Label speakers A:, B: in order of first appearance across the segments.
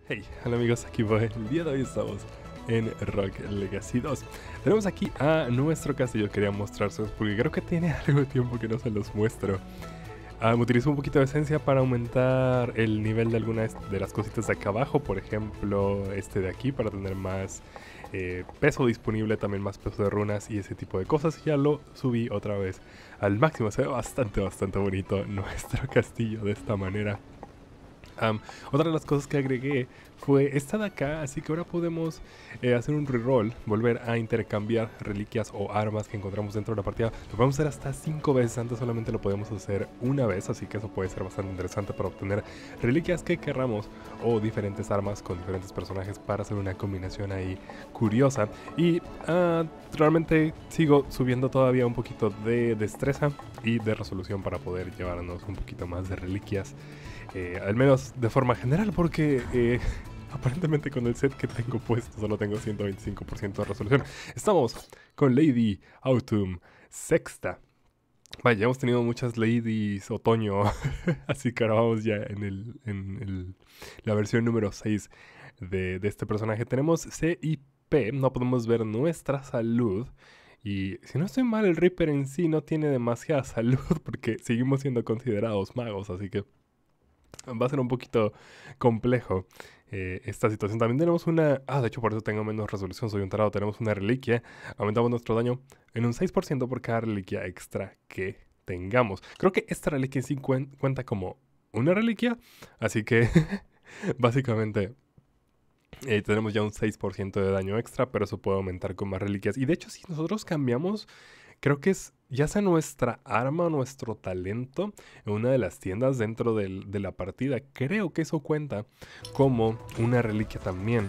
A: Hey, hola amigos, aquí voy. El día de hoy estamos en Rogue Legacy 2. Tenemos aquí a nuestro castillo, quería mostrárselos porque creo que tiene algo de tiempo que no se los muestro. Utilizo un poquito de esencia para aumentar el nivel de algunas de las cositas de acá abajo, por ejemplo este de aquí para tener más peso disponible, también más peso de runas y ese tipo de cosas. Ya lo subí otra vez al máximo, se ve bastante bonito nuestro castillo de esta manera. Otra de las cosas que agregué fue esta de acá, así que ahora podemos hacer un reroll, volver a intercambiar reliquias o armas que encontramos dentro de la partida. Lo podemos hacer hasta 5 veces, antes solamente lo podemos hacer una vez, así que eso puede ser bastante interesante para obtener reliquias que querramos o diferentes armas con diferentes personajes para hacer una combinación ahí curiosa. Y realmente sigo subiendo todavía un poquito de destreza y de resolución para poder llevarnos un poquito más de reliquias. Al menos de forma general, porque aparentemente con el set que tengo puesto solo tengo 125% de resolución. Estamos con Lady Autumn Sexta. Vaya, hemos tenido muchas Ladies Otoño, así que ahora vamos ya en la versión número 6 de este personaje. Tenemos C y P, no podemos ver nuestra salud. Y si no estoy mal, el Reaper en sí no tiene demasiada salud porque seguimos siendo considerados magos, así que va a ser un poquito complejo esta situación. También tenemos una... de hecho por eso tengo menos resolución, soy un tarado. Tenemos una reliquia. Aumentamos nuestro daño en un 6% por cada reliquia extra que tengamos. Creo que esta reliquia en sí cuenta como una reliquia. Así que básicamente tenemos ya un 6% de daño extra, pero eso puede aumentar con más reliquias. Y de hecho si nosotros cambiamos... Creo que es ya sea nuestra arma o nuestro talento en una de las tiendas dentro de la partida. Creo que eso cuenta como una reliquia también.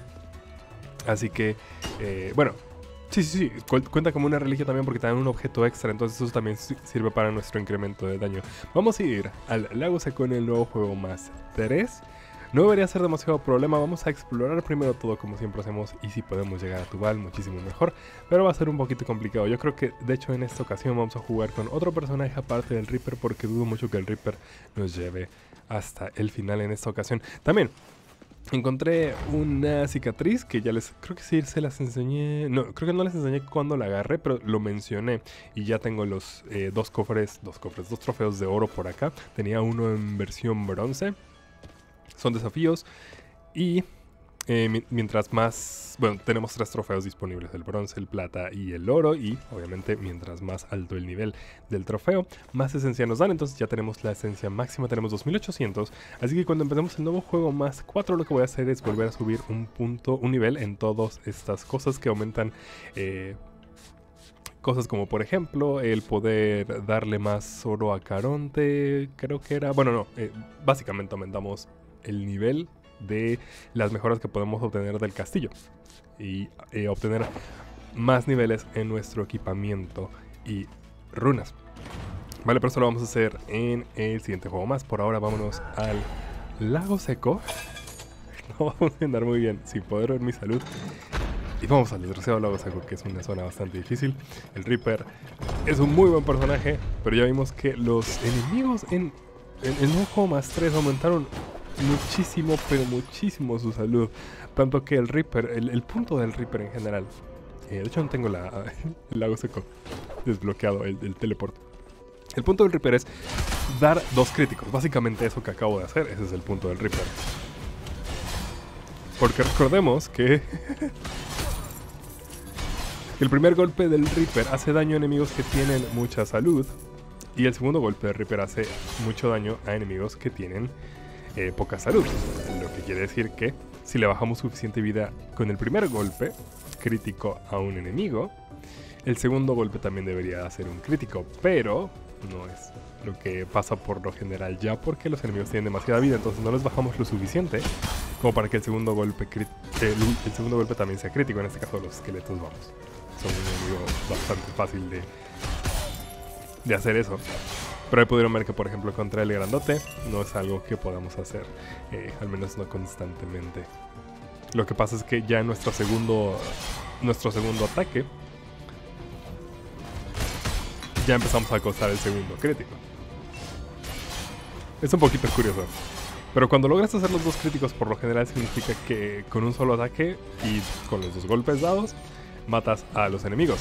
A: Así que, bueno, sí, cuenta como una reliquia también porque te dan un objeto extra. Entonces eso también sirve para nuestro incremento de daño. Vamos a ir al lago seco en el nuevo juego más 3. No debería ser demasiado problema, vamos a explorar primero todo como siempre hacemos y si podemos llegar a Tubal muchísimo mejor, pero va a ser un poquito complicado. Yo creo que de hecho en esta ocasión vamos a jugar con otro personaje aparte del Reaper porque dudo mucho que el Reaper nos lleve hasta el final en esta ocasión. También encontré una cicatriz que ya creo que sí se las enseñé, no, creo que no les enseñé cuando la agarré, pero lo mencioné y ya tengo los dos trofeos de oro por acá. Tenía uno en versión bronce. Son desafíos y mientras más... Bueno, tenemos 3 trofeos disponibles, el bronce, el plata y el oro. Y obviamente mientras más alto el nivel del trofeo, más esencia nos dan. Entonces ya tenemos la esencia máxima, tenemos 2800. Así que cuando empecemos el nuevo juego más 4, lo que voy a hacer es volver a subir un nivel en todas estas cosas que aumentan... cosas como por ejemplo el poder darle más oro a Caronte, creo que era... Bueno, no, básicamente aumentamos el nivel de las mejoras que podemos obtener del castillo y obtener más niveles en nuestro equipamiento y runas. Vale, pero eso lo vamos a hacer en el siguiente juego más. Por ahora vámonos al lago seco. No vamos a andar muy bien sin poder ver mi salud. Y vamos al desgraciado lago seco, que es una zona bastante difícil. El Reaper es un muy buen personaje, pero ya vimos que los enemigos en el nuevo juego más 3 aumentaron muchísimo, pero muchísimo su salud. Tanto que el Reaper, el punto del Reaper en general, de hecho no tengo el lago seco desbloqueado, el teleport. El punto del Reaper es dar 2 críticos. Básicamente eso que acabo de hacer, ese es el punto del Reaper. Porque recordemos que el primer golpe del Reaper hace daño a enemigos que tienen mucha salud. Y el segundo golpe del Reaper hace mucho daño a enemigos que tienen poca salud. Lo que quiere decir que si le bajamos suficiente vida con el primer golpe crítico a un enemigo, el segundo golpe también debería hacer un crítico. Pero no es lo que pasa por lo general ya, porque los enemigos tienen demasiada vida. Entonces no les bajamos lo suficiente como para que el segundo golpe también sea crítico. En este caso los esqueletos, vamos, son un enemigo bastante fácil de hacer eso. Pero ahí pudieron ver que, por ejemplo, contra el grandote no es algo que podamos hacer, al menos no constantemente. Lo que pasa es que ya en nuestro segundo ataque ya empezamos a causar el segundo crítico. Es un poquito curioso. Pero cuando logras hacer los dos críticos, por lo general significa que con un solo ataque y con los dos golpes dados, matas a los enemigos.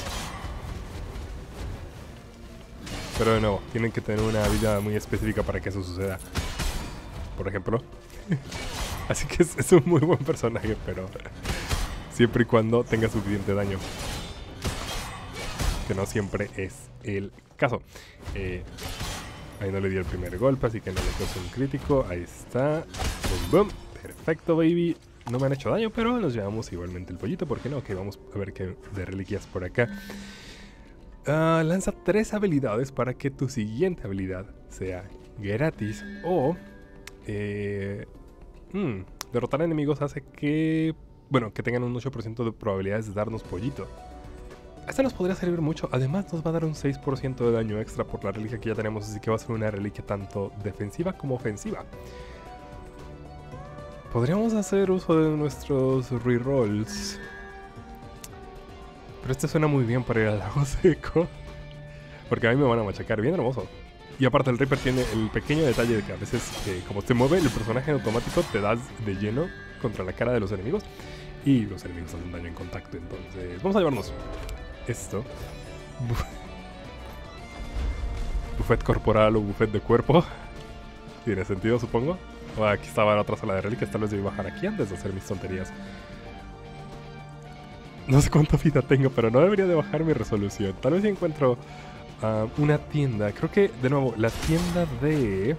A: Pero de nuevo, tienen que tener una habilidad muy específica para que eso suceda. Por ejemplo. Así que es un muy buen personaje, pero siempre y cuando tenga suficiente daño. Que no siempre es el caso. Ahí no le di el primer golpe, así que no le causó un crítico. Ahí está. Boom, boom. Perfecto, baby. No me han hecho daño, pero nos llevamos igualmente el pollito. ¿Por qué no? Ok, vamos a ver qué de reliquias por acá. Lanza 3 habilidades para que tu siguiente habilidad sea gratis. O derrotar enemigos hace que... Bueno, que tengan un 8% de probabilidades de darnos pollito. Esta nos podría servir mucho. Además nos va a dar un 6% de daño extra por la reliquia que ya tenemos. Así que va a ser una reliquia tanto defensiva como ofensiva. Podríamos hacer uso de nuestros rerolls. Pero este suena muy bien para ir al lago seco. Porque a mí me van a machacar bien hermoso. Y aparte el Reaper tiene el pequeño detalle de que a veces como se mueve el personaje en automático, te das de lleno contra la cara de los enemigos. Y los enemigos hacen daño en contacto. Entonces vamos a llevarnos esto. Buffet corporal o buffet de cuerpo. Tiene sentido, supongo. Aquí estaba la otra sala de reliquias. Tal vez debí bajar aquí antes de hacer mis tonterías. No sé cuánta vida tengo, pero no debería de bajar mi resolución. Tal vez si encuentro una tienda. Creo que, de nuevo, la tienda de...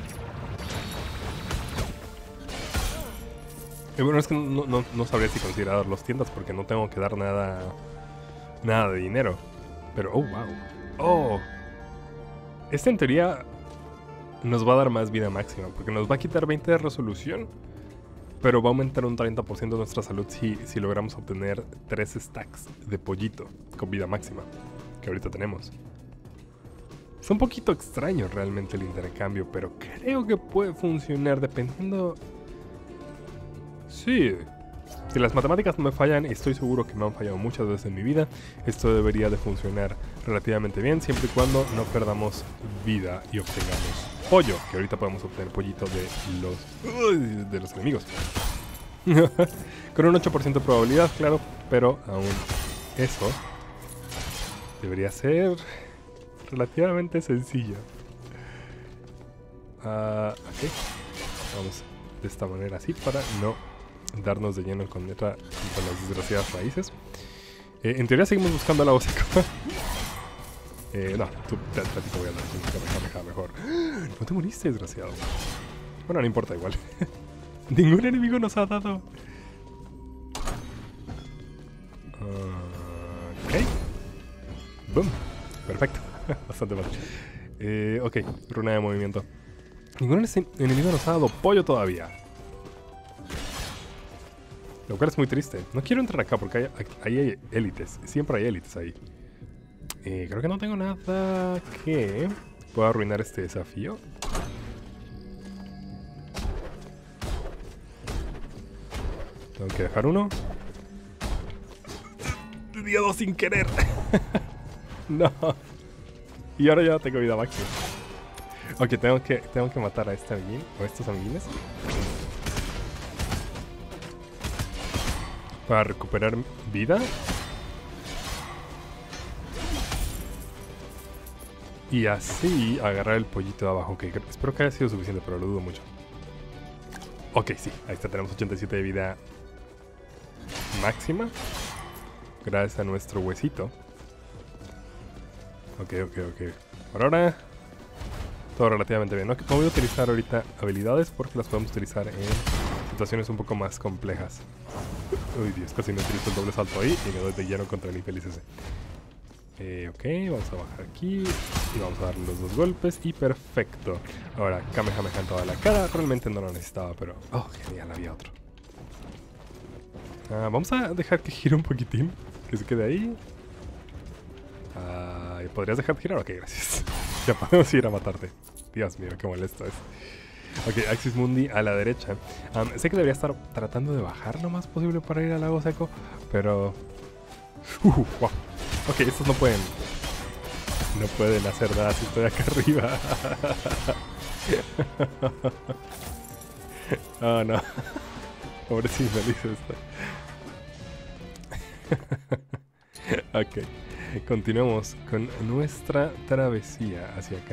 A: bueno, es que no sabría si considerar las tiendas porque no tengo que dar nada de dinero. Pero, oh, wow. Oh. Este en teoría nos va a dar más vida máxima porque nos va a quitar 20 de resolución. Pero va a aumentar un 30% de nuestra salud si logramos obtener 3 stacks de pollito con vida máxima, que ahorita tenemos. Es un poquito extraño realmente el intercambio, pero creo que puede funcionar dependiendo... Sí. Si las matemáticas no me fallan, y estoy seguro que me han fallado muchas veces en mi vida, esto debería de funcionar relativamente bien, siempre y cuando no perdamos vida y obtengamos pollo, que ahorita podemos obtener pollito de los enemigos. Con un 8% de probabilidad, claro, pero aún eso debería ser relativamente sencillo. Ok, vamos de esta manera así para no darnos de lleno con las desgraciadas raíces. En teoría seguimos buscando la seco. No, tú te voy a dar un mejor. No te moriste, desgraciado. Bueno, no importa, igual. Ningún enemigo nos ha dado. Ok. Boom. Perfecto. Bastante mal. Ok, runa de movimiento. Ningún enemigo nos ha dado pollo todavía. Lo cual es muy triste. No quiero entrar acá porque hay élites. Siempre hay élites ahí. Creo que no tengo nada que pueda arruinar este desafío. Tengo que dejar uno. Di dos sin querer. No. Y ahora ya tengo vida máxima. Ok, tengo que matar a este amiguín o a estos amiguines para recuperar vida. Y así agarrar el pollito de abajo. Ok, espero que haya sido suficiente, pero lo dudo mucho. Ok, sí, ahí está, tenemos 87 de vida máxima. Gracias a nuestro huesito. Ok. Por ahora, todo relativamente bien. No voy a utilizar ahorita habilidades porque las podemos utilizar en situaciones un poco más complejas. Uy, Dios, casi no utilizo el doble salto ahí y me doy de lleno contra el infeliz ese. Ok, vamos a bajar aquí y vamos a darle los dos golpes y perfecto. Ahora, Kamehameha en toda la cara. Realmente no lo necesitaba, pero... Oh, genial, había otro. Vamos a dejar que gire un poquitín, que se quede ahí. ¿Podrías dejar de girar? Ok, gracias. Ya podemos ir a matarte. Dios mío, qué molesto es. Ok, Axis Mundi a la derecha. Sé que debería estar tratando de bajar lo más posible para ir al lago seco, pero... wow. Ok, estos no pueden hacer nada si estoy acá arriba. Oh, no. Pobre sí, feliz está. Ok. Continuamos con nuestra travesía hacia acá.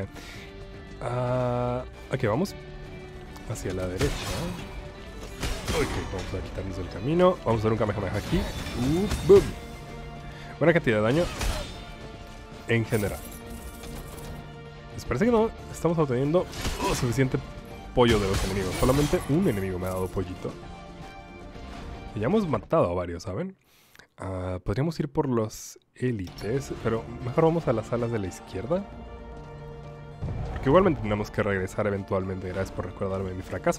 A: Ok, vamos hacia la derecha. Ok, vamos a quitarnos del camino. Vamos a dar un Kamehameha aquí. Boom. Buena cantidad de daño en general. Les parece que no estamos obteniendo suficiente pollo de los enemigos. Solamente un enemigo me ha dado pollito. Y ya hemos matado a varios, ¿saben? Podríamos ir por los élites, pero mejor vamos a las alas de la izquierda. Porque igualmente tenemos que regresar eventualmente. Gracias por recordarme de mi fracaso.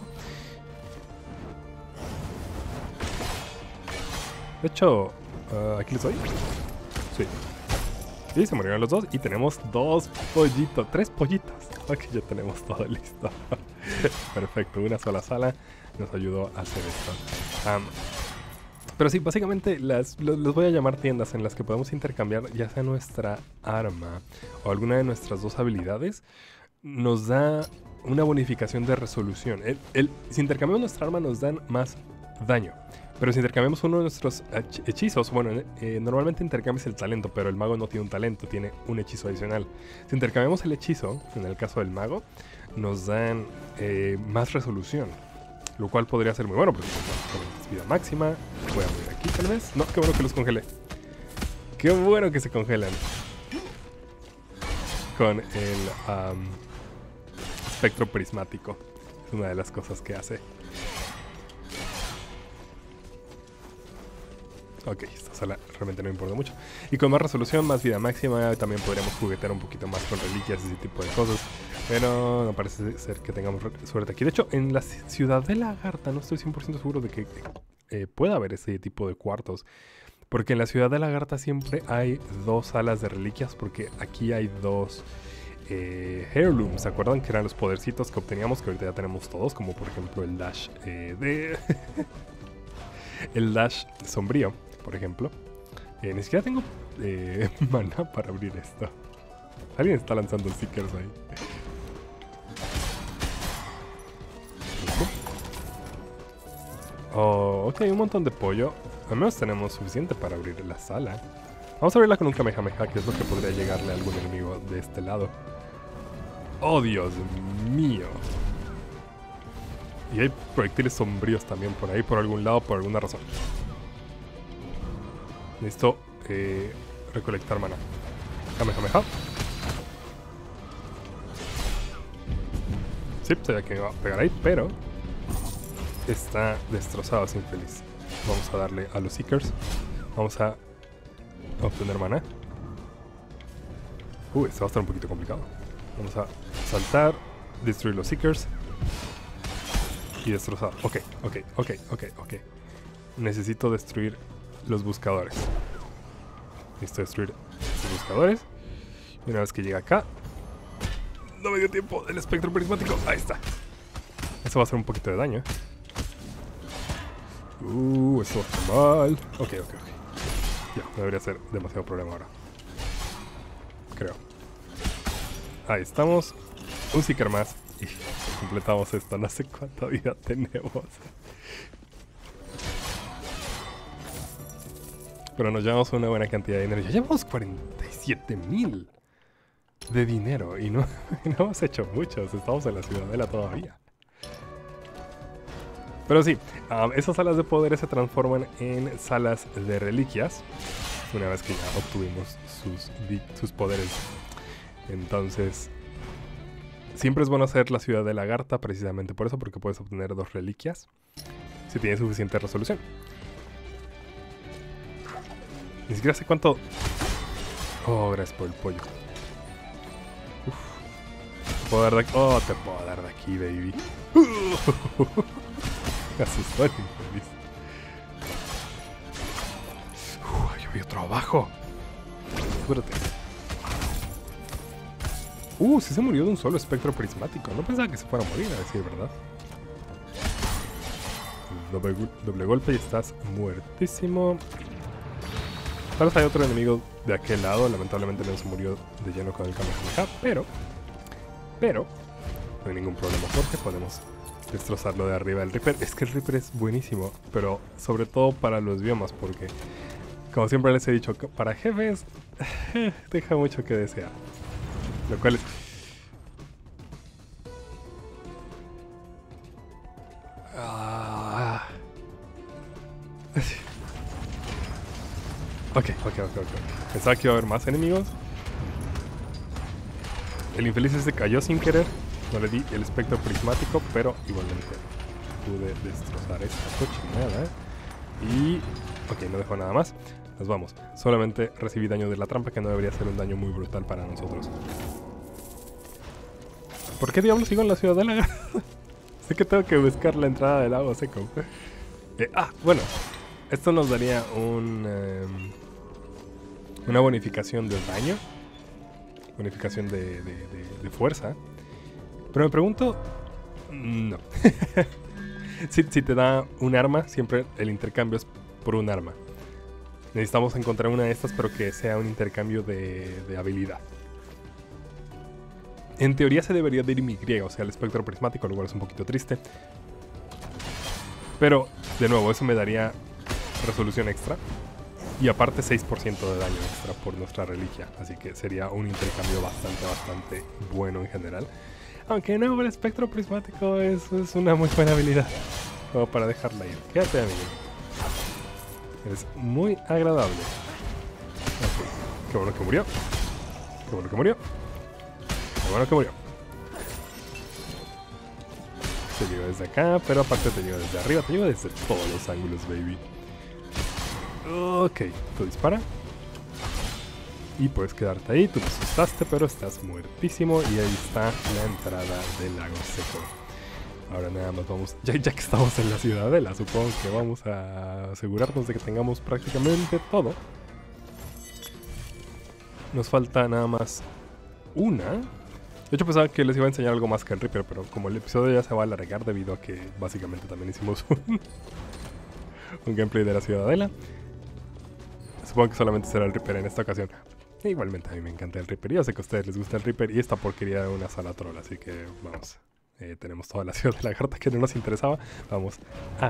A: De hecho, ¿aquí les doy? Sí. Y se murieron los dos y tenemos 2 pollitos, 3 pollitos. Ok, ya tenemos todo listo. Perfecto, una sola sala nos ayudó a hacer esto. Pero sí, básicamente los voy a llamar tiendas en las que podemos intercambiar ya sea nuestra arma o alguna de nuestras 2 habilidades. Nos da una bonificación de resolución. Si intercambiamos nuestra arma nos dan más daño. Pero si intercambiamos uno de nuestros hechizos, bueno, normalmente intercambias el talento, pero el mago no tiene un talento, tiene un hechizo adicional. Si intercambiamos el hechizo, en el caso del mago, nos dan más resolución. Lo cual podría ser muy bueno, porque con vida máxima, voy a morir aquí tal vez. No, qué bueno que los congelé. Qué bueno que se congelan. Con el espectro prismático. Es una de las cosas que hace. Ok, esta sala realmente no me importa mucho. Y con más resolución, más vida máxima, también podríamos juguetear un poquito más con reliquias y ese tipo de cosas. Pero no parece ser que tengamos suerte aquí. De hecho, en la ciudad de Lagarta no estoy 100% seguro de que pueda haber ese tipo de cuartos. Porque en la ciudad de Lagarta siempre hay 2 salas de reliquias, porque aquí hay 2 heirlooms. ¿Se acuerdan que eran los podercitos que obteníamos? Que ahorita ya tenemos todos, como por ejemplo el dash el dash sombrío, por ejemplo. Ni siquiera tengo mana para abrir esto. Alguien está lanzando stickers ahí. Oh, ok, un montón de pollo. Al menos tenemos suficiente para abrir la sala. Vamos a abrirla con un Kamehameha, que es lo que podría llegarle a algún enemigo de este lado. ¡Oh, Dios mío! Y hay proyectiles sombríos también por ahí, por algún lado, por alguna razón. Necesito recolectar mana. Kamehameha. Sí, sabía que me iba a pegar ahí, pero está destrozado, es infeliz. Vamos a darle a los Seekers. Vamos a obtener mana. Esto va a estar un poquito complicado. Vamos a saltar, destruir los Seekers y destrozar. Ok. Necesito destruir los buscadores. Necesito destruir los buscadores. Y una vez que llega acá... No me dio tiempo del espectro prismático. Ahí está. Eso va a hacer un poquito de daño. Eso va a estar mal. Ok. Ya, no debería ser demasiado problema ahora. Creo. Ahí estamos. Un Seeker más. Y completamos esto. No sé cuánta vida tenemos. Pero nos llevamos una buena cantidad de dinero. Ya llevamos 47,000 de dinero. Y no hemos hecho muchos. Estamos en la ciudadela todavía. Pero sí, esas salas de poderes se transforman en salas de reliquias. Una vez que ya obtuvimos sus poderes. Entonces, siempre es bueno hacer la ciudad de Lagarta precisamente por eso, porque puedes obtener 2 reliquias si tienes suficiente resolución. Ni siquiera sé cuánto... Oh, gracias por el pollo. ¿Te puedo dar de aquí? Oh, te puedo dar de aquí, baby. Me asustó el infeliz. Yo vi otro abajo. Espérate. Sí se murió de un solo espectro prismático. No pensaba que se fuera a morir, a decir verdad. Doble golpe y estás muertísimo. Tal vez hay otro enemigo de aquel lado. Lamentablemente no se murió de lleno con el Kamehameha. Pero no hay ningún problema porque podemos destrozarlo de arriba. El Reaper, es que el Reaper es buenísimo, pero sobre todo para los biomas, porque como siempre les he dicho, para jefes deja mucho que desear. Lo cual es... Ok. Pensaba que iba a haber más enemigos. El infeliz se cayó sin querer. No le di el espectro prismático, pero igualmente pude destrozar esta cochinada. Y... ok, no dejó nada más. Nos vamos. Solamente recibí daño de la trampa, que no debería ser un daño muy brutal para nosotros. ¿Por qué diablos sigo en la ciudadela? Sé que tengo que buscar la entrada del lago seco. Bueno. Esto nos daría una bonificación de daño. Bonificación de fuerza. Pero me pregunto... no. si te da un arma, siempre el intercambio es por un arma. Necesitamos encontrar una de estas, pero que sea un intercambio de habilidad. En teoría se debería de ir mi griega, o sea, el espectro prismático, lo cual es un poquito triste. Pero, de nuevo, eso me daría resolución extra. Y aparte 6% de daño extra por nuestra reliquia. Así que sería un intercambio bastante bueno en general. Aunque no, el espectro prismático es una muy buena habilidad. Como para dejarla ir. Quédate, amigo. Es muy agradable. Okay. Qué bueno que murió. Qué bueno que murió. Qué bueno que murió. Te llego desde acá, pero aparte te llego desde arriba. Te llego desde todos los ángulos, baby. Ok, tú dispara. Y puedes quedarte ahí, tú te asustaste, pero estás muertísimo. Y ahí está la entrada del lago seco. Ahora nada más vamos, ya que estamos en la ciudadela, supongo que vamos a asegurarnos de que tengamos prácticamente todo. Nos falta nada más una. De hecho pensaba que les iba a enseñar algo más que el Reaper, pero como el episodio ya se va a alargar debido a que básicamente también hicimos un gameplay de la ciudadela. Supongo que solamente será el Reaper en esta ocasión. Igualmente a mí me encanta el Reaper. Yo sé que a ustedes les gusta el Reaper y esta porquería de una sala troll. Así que vamos. Tenemos toda la ciudad de Lagarta que no nos interesaba. Vamos a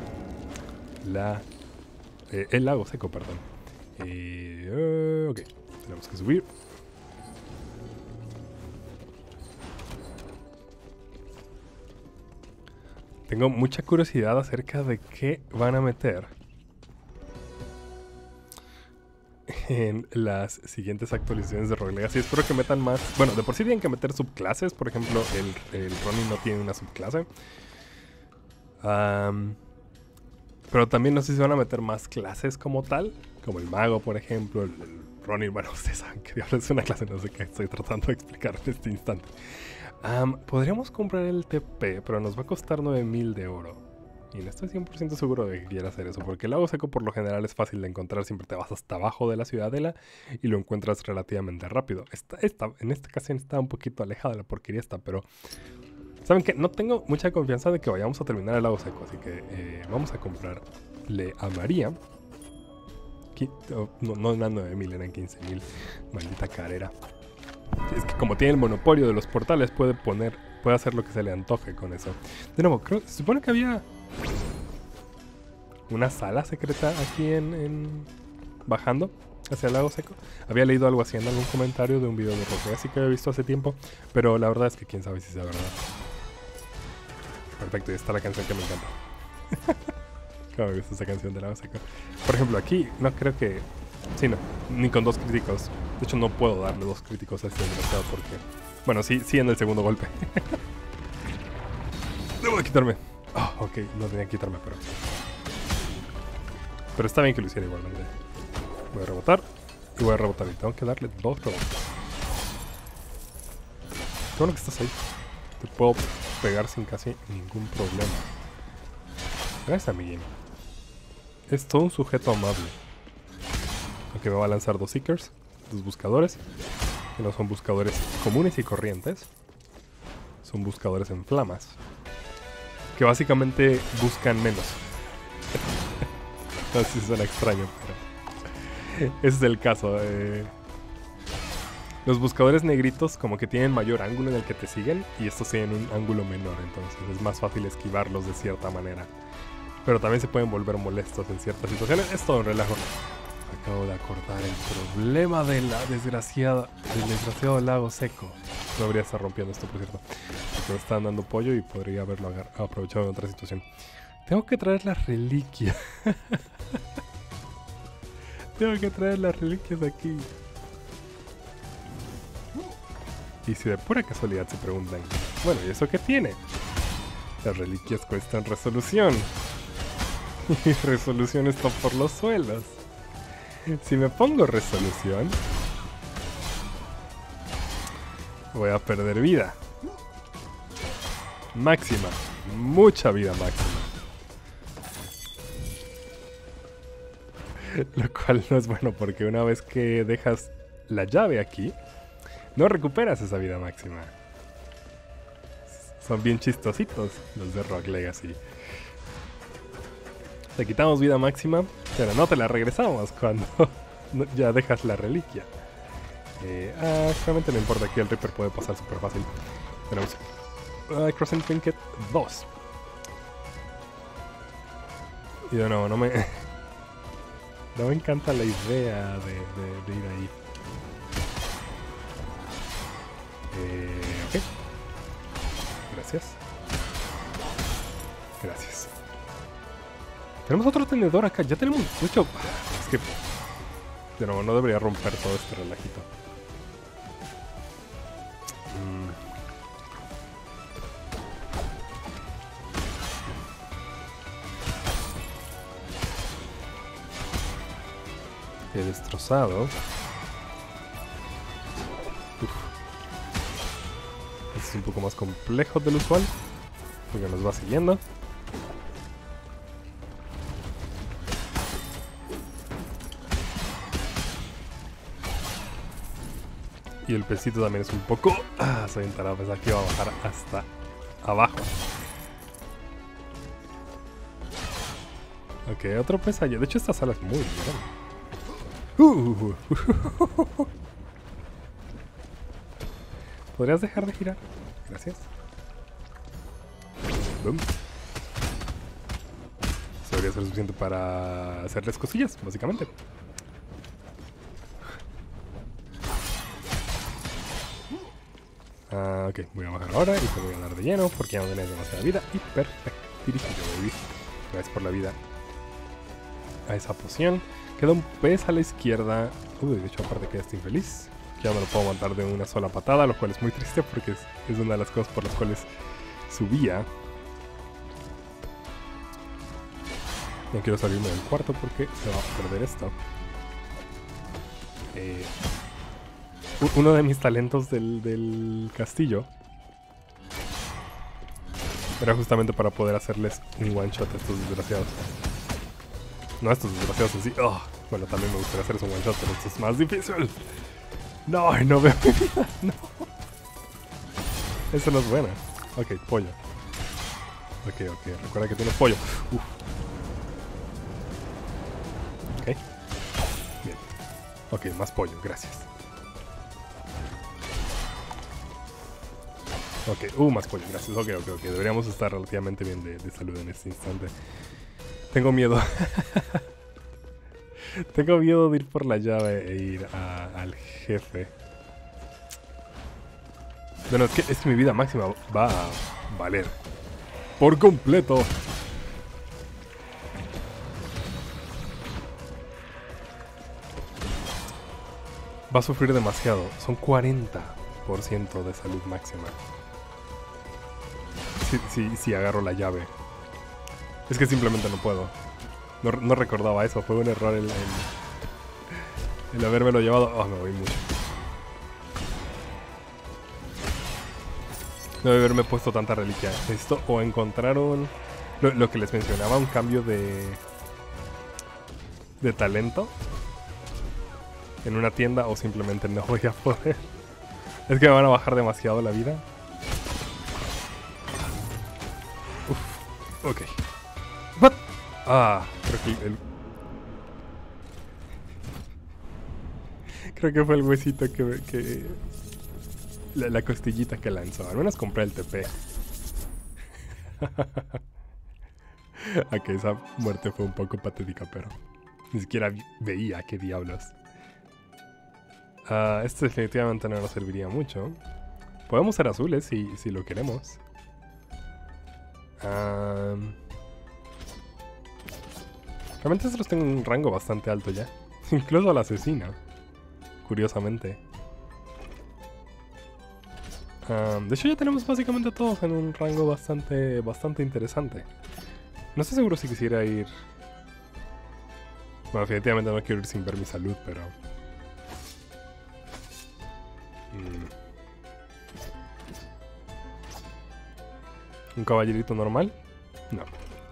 A: el lago seco, perdón. Ok. Tenemos que subir. Tengo mucha curiosidad acerca de qué van a meter en las siguientes actualizaciones de Rogue Legacy. Espero que metan más... bueno, de por sí tienen que meter subclases. Por ejemplo, el Ronin no tiene una subclase. Pero también no sé si van a meter más clases como tal. Como el mago, por ejemplo. El Ronin, bueno, ustedes saben que diablos es una clase. No sé qué estoy tratando de explicar en este instante. Podríamos comprar el TP, pero nos va a costar 9000 de oro. Y no estoy 100% seguro de que quiera hacer eso, porque el lago seco por lo general es fácil de encontrar. Siempre te vas hasta abajo de la ciudadela y lo encuentras relativamente rápido. En esta ocasión está un poquito alejada de la porquería esta, pero... ¿saben qué? No tengo mucha confianza de que vayamos a terminar el lago seco, así que vamos a comprarle a María. No eran 9000, eran 15000. Maldita carrera. Es que como tiene el monopolio de los portales, puede hacer lo que se le antoje con eso. De nuevo, se supone que había una sala secreta aquí bajando hacia el lago seco. Había leído algo así en algún comentario de un video de Rogue, así que había visto hace tiempo, pero la verdad es que quién sabe si sea verdad. Perfecto, y está la canción que me encanta. Cómo me gusta esa canción del lago seco. Por ejemplo, aquí no creo que... sí, no, ni con 2 críticos. De hecho, no puedo darle 2 críticos a este desgraciado porque... bueno, sí en el segundo golpe. Debo de quitarme. Oh, ok, no tenía que quitarme, pero está bien que lo hiciera igualmente. Voy a rebotar y voy a rebotar. Y tengo que darle 2 rebotes. Qué bueno que estás ahí. Te puedo pegar sin casi ningún problema. Gracias, amiguín. Es todo un sujeto amable. Ok, me va a lanzar 2 Seekers, 2 buscadores. Que no son buscadores comunes y corrientes. Son buscadores en flamas. Que básicamente buscan menos. No sé si suena extraño, pero ese es el caso. Los buscadores negritos como que tienen mayor ángulo en el que te siguen y estos tienen un ángulo menor, entonces es más fácil esquivarlos de cierta manera. Pero también se pueden volver molestos en ciertas situaciones. Es todo un relajo. Acabo de acordar el problema de la del desgraciado lago seco. No debería estar rompiendo esto, por cierto. Porque me están dando pollo y podría haberlo aprovechado en otra situación. Tengo que traer las reliquias. Tengo que traer las reliquias aquí. Y si de pura casualidad se preguntan, bueno, ¿y eso qué tiene? Las reliquias cuestan resolución. Y resolución está por los suelos. Si me pongo resolución, voy a perder vida. Máxima. Mucha vida máxima. Lo cual no es bueno porque una vez que dejas la llave aquí, no recuperas esa vida máxima. Son bien chistositos los de Rogue Legacy. Te quitamos vida máxima, pero no te la regresamos cuando ya dejas la reliquia. Realmente no importa, aquí el Reaper puede pasar súper fácil. Tenemos Crossing Trinket 2. Y de nuevo, no me encanta la idea de ir ahí. Ok. Gracias. Gracias. Tenemos otro tenedor acá. Ya tenemos... De hecho, es que... De nuevo, no debería romper todo este relajito. He destrozado. Este es un poco más complejo del usual, porque nos va siguiendo. Y el pesito también es un poco... soy un tarado, pensaba que iba a bajar hasta abajo. Ok, otro pez allá. De hecho, esta sala es muy grande. ¿Podrías dejar de girar? Gracias. Boom. Eso debería ser suficiente para hacerles cosillas, básicamente. Ok, voy a bajar ahora y te voy a dar de lleno porque ya no tenés demasiada vida. Y perfecto. Dirigido, baby. Gracias por la vida. A esa poción. Queda un pez a la izquierda. Uy, de hecho aparte queda este infeliz. Ya me lo puedo matar de una sola patada, lo cual es muy triste porque es una de las cosas por las cuales subía. No quiero salirme del cuarto porque se va a perder esto. Uno de mis talentos del castillo era justamente para poder hacerles un one shot a estos desgraciados. No a estos desgraciados en sí. Oh, bueno, también me gustaría hacerles un one shot, pero esto es más difícil. No, no veo mi vida. No. Eso no es buena. Ok, pollo. Ok, recuerda que tienes pollo. Ok. Bien. Ok, más pollo, gracias. Ok, más pollo, gracias. Ok. Deberíamos estar relativamente bien de salud en este instante. Tengo miedo. Tengo miedo de ir por la llave e ir al jefe. Bueno, es que mi vida máxima va a valer por completo. Va a sufrir demasiado. Son 40% de salud máxima. Si agarro la llave. Es que simplemente no puedo. No recordaba eso. Fue un error el habérmelo llevado. Oh, me voy mucho. No debe haberme puesto tanta reliquia. Necesito o encontrar lo que les mencionaba, un cambio de talento en una tienda, o simplemente no voy a poder. Es que me van a bajar demasiado la vida. Ok. What? Creo Creo que fue el huesito que la costillita que lanzó. Al menos compré el TP. Ok, esa muerte fue un poco patética, pero ni siquiera veía qué diablos. Este definitivamente no nos serviría mucho. Podemos ser azules si lo queremos. Realmente estos tengo un rango bastante alto ya. Incluso a la asesina. Curiosamente. De hecho ya tenemos básicamente todos en un rango bastante interesante. No estoy seguro si quisiera ir... Bueno, definitivamente no quiero ir sin ver mi salud, pero... ¿Un caballerito normal? No.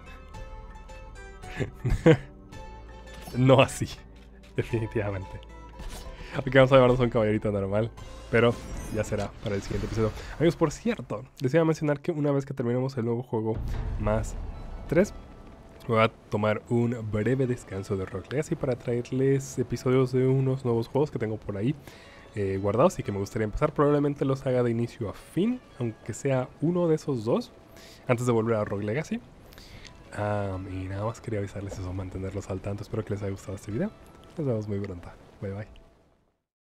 A: No así. Definitivamente. Ok, vamos a llevarnos a un caballerito normal. Pero ya será para el siguiente episodio. Amigos, por cierto, les iba a mencionar que una vez que terminemos el nuevo juego más 3, voy a tomar un breve descanso de Rogue Legacy para traerles episodios de unos nuevos juegos que tengo por ahí guardados y que me gustaría empezar. Probablemente los haga de inicio a fin, aunque sea uno de esos dos, antes de volver a Rogue Legacy. Y nada más quería avisarles eso, mantenerlos al tanto. Espero que les haya gustado este video. Nos vemos muy pronto. Bye bye.